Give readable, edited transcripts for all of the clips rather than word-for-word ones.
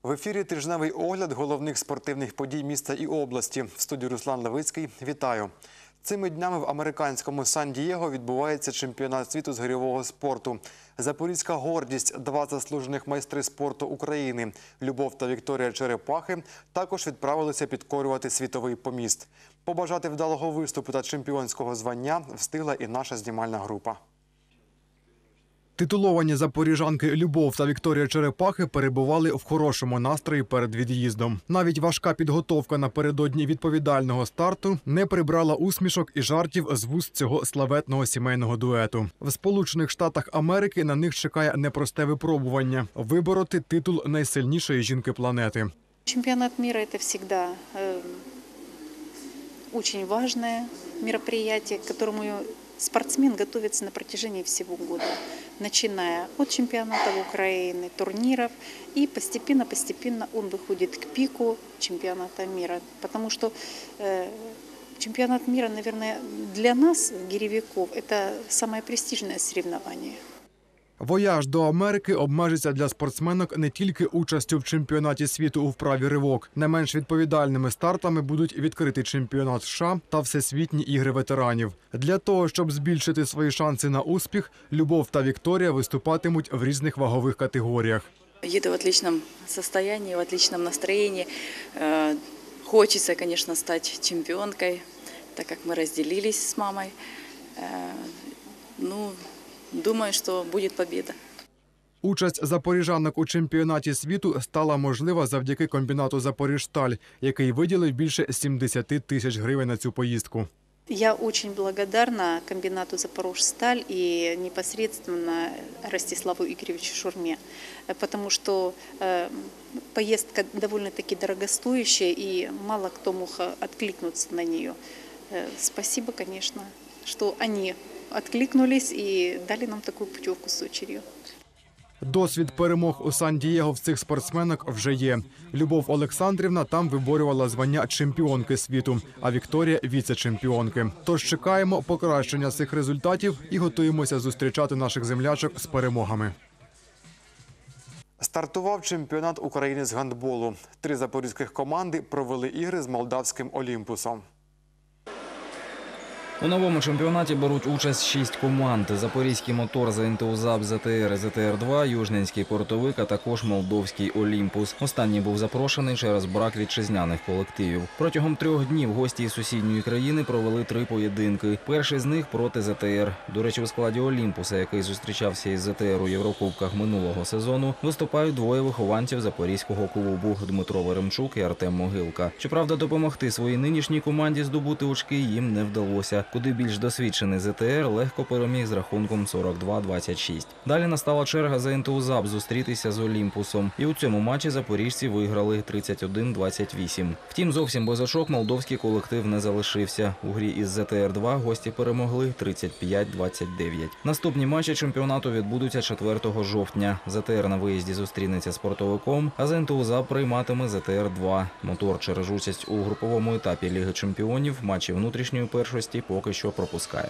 В ефірі тижневий огляд головних спортивних подій міста і області. В студії Руслан Левицький. Вітаю. Цими днями в американському Сан-Дієго відбувається чемпіонат світу з гирьового спорту. Запорізька гордість, два заслужених майстри спорту України – Любов та Вікторія Черепахи – також відправилися підкорювати світовий поміст. Побажати вдалого виступу та чемпіонського звання встигла і наша знімальна група. Титуловані запоріжанки Любов та Вікторія Черепахи перебували в хорошому настрої перед від'їздом. Навіть важка підготовка напередодні відповідального старту не прибрала усмішок і жартів з вуст цього славетного сімейного дуету. В Сполучених Штатах Америки на них чекає непросте випробування – вибороти титул найсильнішої жінки планети. Чемпионат мира – это всегда очень важное мероприятие, к которому спортсмен готовится на протяжении всего года, начиная от чемпионатов Украины, турниров, и постепенно он выходит к пику чемпионата мира. Потому что чемпионат мира, наверное, для нас, гиревиков, это самое престижное соревнование. Вояж до Америки обмежиться для спортсменок не тільки участю в чемпіонаті світу у вправі ривок. Не менш відповідальними стартами будуть відкритий чемпіонат США та всесвітні ігри ветеранів. Для того, щоб збільшити свої шанси на успіх, Любов та Вікторія виступатимуть в різних вагових категоріях. Еду в отличном состоянии, в отличном настроении. Хочется, конечно, стать чемпионкой, так как мы разделились с мамой. Думаю, що буде победа. Участь запоріжанок у чемпіонаті світу стала можлива завдяки комбінату «Запоріжсталь», який виділив більше 70 тисяч гривень на цю поїздку. Я очень благодарна комбинату «Запорожсталь» и непосредственно Ростиславу Игоревичу Шурме, потому что поездка довольно-таки дорогостоящая, и мало кто мог откликнуться на нее. Спасибо, конечно, что они откликнулись и дали нам такую путевку с дочерью. Досвід перемог у Сан-Дієго в цих спортсменок вже є. Любов Олександрівна там виборювала звання чемпіонки світу, а Вікторія – віце-чемпіонки. Тож чекаємо покращення цих результатів і готуємося зустрічати наших землячок з перемогами. Стартував чемпіонат України з гандболу. 3 запорізьких команди провели ігри з молдавським «Олімпусом». У новому чемпіонаті беруть участь 6 команд. Запорізький мотор, ЗНТУ ЗАП, ЗТР, ЗТР-2, Южненський портовик, а також молдовський «Олімпус». Останній був запрошений через брак вітчизняних колективів. Протягом 3 днів гості із сусідньої країни провели 3 поєдинки. Перший з них проти ЗТР. До речі, у складі «Олімпуса», який зустрічався із ЗТР у Єврокубках минулого сезону, виступають 2 вихованців запорізького клубу – Дмитро Веремчук і Артем Могилка. Щоправда, допомогти своїй нинішній команді здобути очки їм не вдалося. Куди більш досвідчений ЗТР легко переміг з рахунком 42-26. Далі настала черга ЗНТУ ЗАП зустрітися з «Олімпусом». І у цьому матчі запоріжці виграли 31-28. Втім, зовсім без очок молдовський колектив не залишився. У грі із ЗТР-2 гості перемогли 35-29. Наступні матчі чемпіонату відбудуться 4 жовтня. ЗТР на виїзді зустрінеться з портовиком, а ЗНТУ ЗАП прийматиме ЗТР-2. Мотор через участь у груповому етапі Ліги чемпіонів матчі внутрішньої першості поки що пропускає.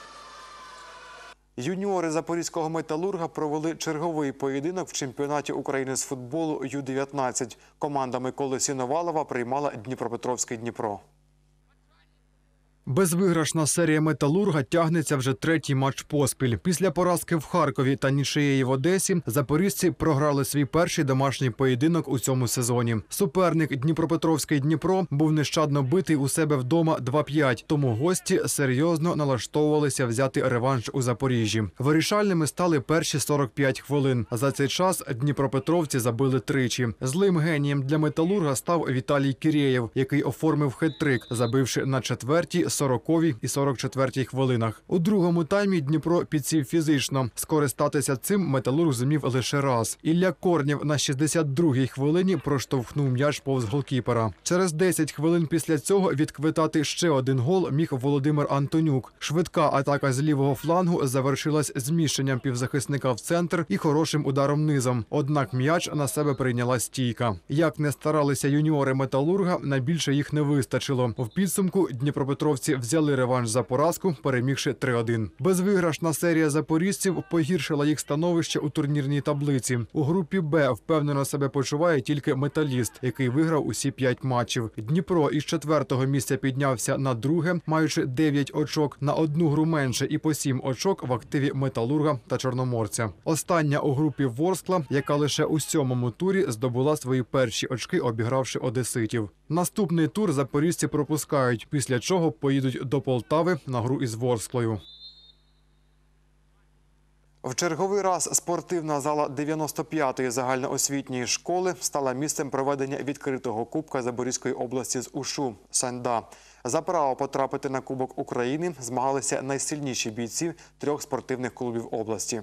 Юніори запорізького «Металурга» провели черговий поєдинок в чемпіонаті України з футболу Ю-19. Команда Миколи Сіновалова приймала Дніпропетровський «Дніпро». Безвиграшна серія «Металурга» тягнеться вже 3-й матч поспіль. Після поразки в Харкові та нічиєї в Одесі запорізьці програли свій перший домашній поєдинок у цьому сезоні. Суперник Дніпропетровський «Дніпро» був нещадно битий у себе вдома 2-5, тому гості серйозно налаштовувалися взяти реванш у Запоріжжі. Вирішальними стали перші 45 хвилин. За цей час дніпропетровці забили тричі. Злим генієм для «Металурга» став Віталій Кірєєв, який оформив хет-трик, забивши на 4-й, 40-й і 44-й хвилинах. У другому таймі Дніпро підсів фізично. Скористатися цим «Металург» зумів лише раз. Ілля Корнєв на 62-й хвилині проштовхнув м'яч повз голкіпера. Через 10 хвилин після цього відквитати ще один гол міг Володимир Антонюк. Швидка атака з лівого флангу завершилась зміщенням півзахисника в центр і хорошим ударом низом. Однак м'яч на себе прийняла стійка. Як не старалися юніори «Металурга», найбільше їх не вистачило. В підсумку дніпропетровці чорноморці взяли реванш за поразку, перемігши 3-1. Безвиграшна серія запоріжців погіршила їх становище у турнірній таблиці. У групі «Б» впевнено себе почуває тільки «Металіст», який виграв усі 5 матчів. Дніпро із 4-го місця піднявся на друге, маючи 9 очок, на 1 гру менше і по 7 очок в активі «Металурга» та «Чорноморця». Остання у групі «Ворскла», яка лише у 7-му турі здобула свої перші очки, обігравши одеситів. Наступний тур запоріжці пропускають, після чого поїдуть до Полтави на гру із Ворсклою. В черговий раз спортивна зала 95-ї загальноосвітньої школи стала місцем проведення відкритого кубка Запорізької області з УШУ «Саньда». За право потрапити на Кубок України змагалися найсильніші бійці 3 спортивних клубів області.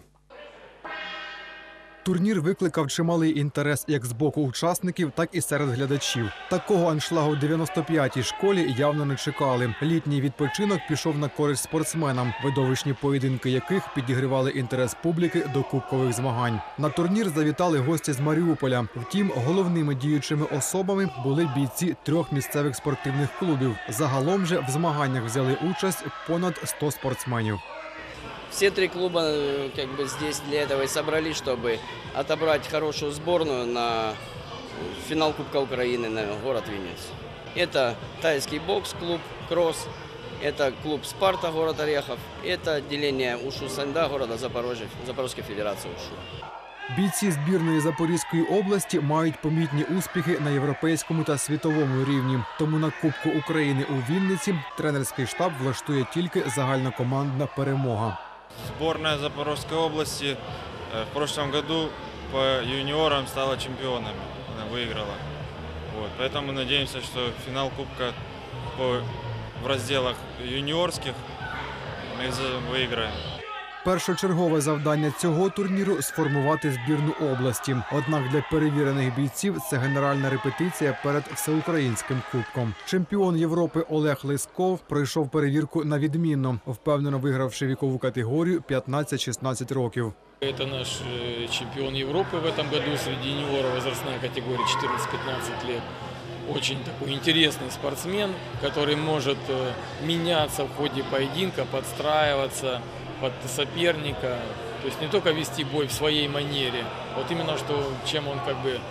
Турнір викликав чималий інтерес як з боку учасників, так і серед глядачів. Такого аншлагу в 95-й школі явно не чекали. Літній відпочинок пішов на користь спортсменам, видовищні поєдинки яких підігрівали інтерес публіки до кубкових змагань. На турнір завітали гості з Маріуполя. Втім, головними діючими особами були бійці 3 місцевих спортивних клубів. Загалом же в змаганнях взяли участь понад 100 спортсменів. Все 3 клуба здесь для этого и собрались, чтобы отобрать хорошую сборную на финал Кубка Украины на город Винница. Это тайский бокс-клуб «Кросс», это клуб «Спарта», город Орехов, это отделение УШУ «Саньда» города Запорожья, Запорожской Федерации УШУ. Бійці збірної Запорізької області мають помітні успіхи на європейському та світовому рівні. Тому на Кубку України у Вінниці тренерський штаб влаштує тільки загальнокомандна перемога. Сборная Запорожской области в прошлом году по юниорам стала чемпионами, она выиграла. Поэтому надеемся, что финал Кубка в разделах юниорских мы выиграем. Першочергове завдання цього турніру – сформувати збірну області. Однак для перевірених бійців це генеральна репетиція перед всеукраїнським кубком. Чемпіон Європи Олег Лисков пройшов перевірку на відмінно, впевнено вигравши вікову категорію 15-16 років. Это наш чемпион Европы в этом году среди юниоров, возрастная категория 14-15 лет. Очень такой интересный спортсмен, который может меняться в ходе поединка, подстраиваться под соперника, то есть не только вести бой в своей манере, вот именно что чем он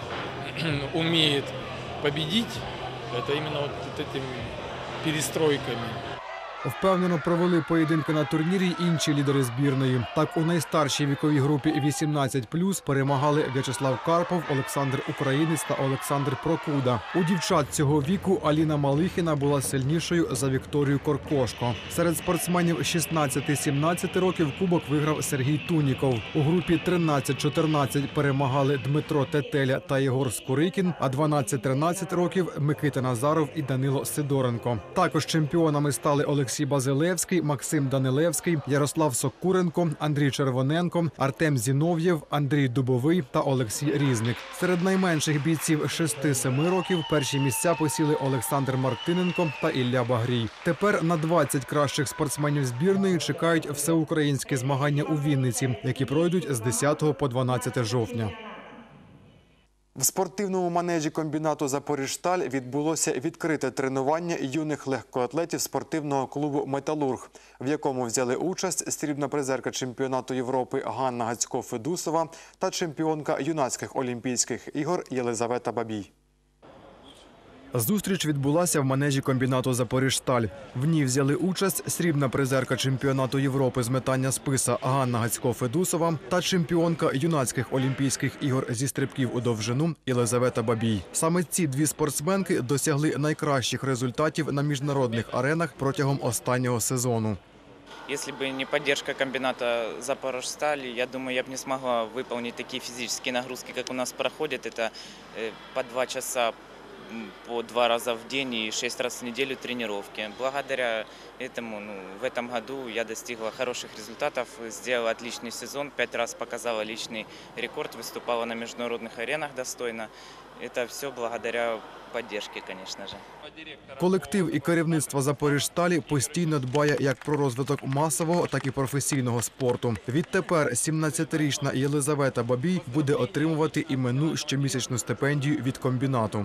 умеет победить, это именно вот этими перестройками. Впевнено провели поєдинки на турнірі й інші лідери збірної. Так, у найстаршій віковій групі 18+, перемагали В'ячеслав Карпов, Олександр Українець та Олександр Прокуда. У дівчат цього віку Аліна Малихіна була сильнішою за Вікторію Коркошко. Серед спортсменів 16-17 років кубок виграв Сергій Туніков. У групі 13-14 перемагали Дмитро Тетеля та Єгор Скурикін, а 12-13 років Микита Назаров і Данило Сидоренко. Також чемпіонами стали Олексій Базилевський, Максим Данилевський, Ярослав Сокуренко, Андрій Червоненко, Артем Зінов'єв, Андрій Дубовий та Олексій Різник. Серед найменших бійців 6-7 років перші місця посіли Олександр Мартиненко та Ілля Багрій. Тепер на 20 кращих спортсменів збірної чекають всеукраїнські змагання у Вінниці, які пройдуть з 10 по 12 жовтня. В спортивному манежі комбінату «Запоріжсталь» відбулося відкрите тренування юних легкоатлетів спортивного клубу «Металург», в якому взяли участь срібна призерка чемпіонату Європи Ганна Гацько-Федусова та чемпіонка юнацьких Олімпійських ігор Єлизавета Бабій. Зустріч відбулася в манежі комбінату «Запоріжсталь». В ній взяли участь срібна призерка чемпіонату Європи з метання списа Ганна Гацько-Федусова та чемпіонка юнацьких Олімпійських ігор зі стрибків у довжину Єлизавета Бабій. Саме ці 2 спортсменки досягли найкращих результатів на міжнародних аренах протягом останнього сезону. Если бы не поддержка комбината «Запорожсталь», я думаю, я бы не смогла выполнить такие физические нагрузки, как у нас проходят. Это по 2 часа по 2 раза в день и 6 раз в неделю тренировки. Благодаря этому в этом году я достигла хороших результатов, сделала отличный сезон, 5 раз показала личный рекорд, выступала на международных аренах достойно. Это все благодаря поддержке, конечно же. Колектив і керівництво «Запоріжсталі» постійно дбає як про розвиток масового, так і професійного спорту. Відтепер 17-річна Єлизавета Бабій буде отримувати іменну щомісячну стипендію від комбінату.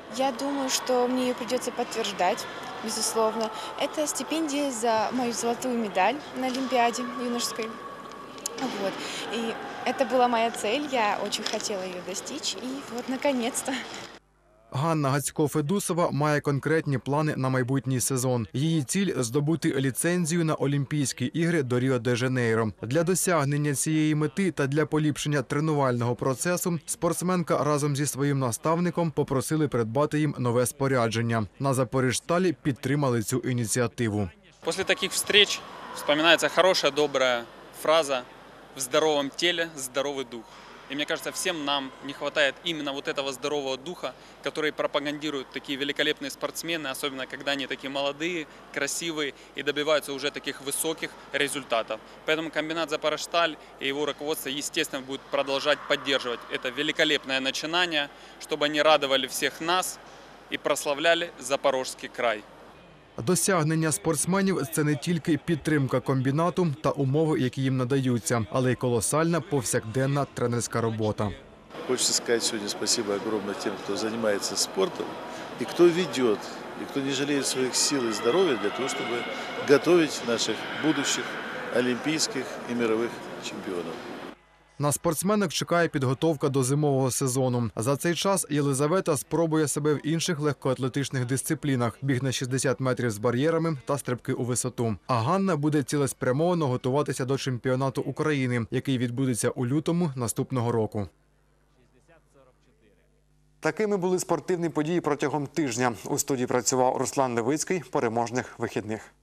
Я думаю, что мне ее придется подтверждать, безусловно. Это стипендия за мою золотую медаль на Олимпиаде юношеской. Вот. И это была моя цель, я очень хотела ее достичь, и вот, наконец-то. Ганна Гацько-Федусова має конкретні плани на майбутній сезон. Її ціль – здобути ліцензію на Олімпійські ігри до Ріо-де-Жанейро. Для досягнення цієї мети та для поліпшення тренувального процесу спортсменка разом зі своїм наставником попросили придбати їм нове спорядження. На Запоріжсталі підтримали цю ініціативу. После таких встреч вспоминается хорошая, добрая фраза «в здоровом теле здоровый дух». И мне кажется, всем нам не хватает именно вот этого здорового духа, который пропагандируют такие великолепные спортсмены, особенно когда они такие молодые, красивые и добиваются уже таких высоких результатов. Поэтому комбинат «Запорожсталь» и его руководство, естественно, будет продолжать поддерживать это великолепное начинание, чтобы они радовали всех нас и прославляли Запорожский край. Досягнення спортсменів – це не тільки підтримка комбінату та умови, які їм надаються, але й колосальна повсякденна тренерська робота. Хочется сказать сегодня спасибо огромное тем, кто занимается спортом и кто ведет, и кто не жалеет своих сил и здоровья для того, чтобы готовить наших будущих олимпийских и мировых чемпионов. На спортсменок чекає підготовка до зимового сезону. За цей час Єлизавета спробує себе в інших легкоатлетичних дисциплінах – біг на 60 метрів з бар'єрами та стрибки у висоту. А Ганна буде цілеспрямовано готуватися до чемпіонату України, який відбудеться у лютому наступного року. Такими були спортивні події протягом тижня. У студії працював Руслан Левицький. Переможних вихідних.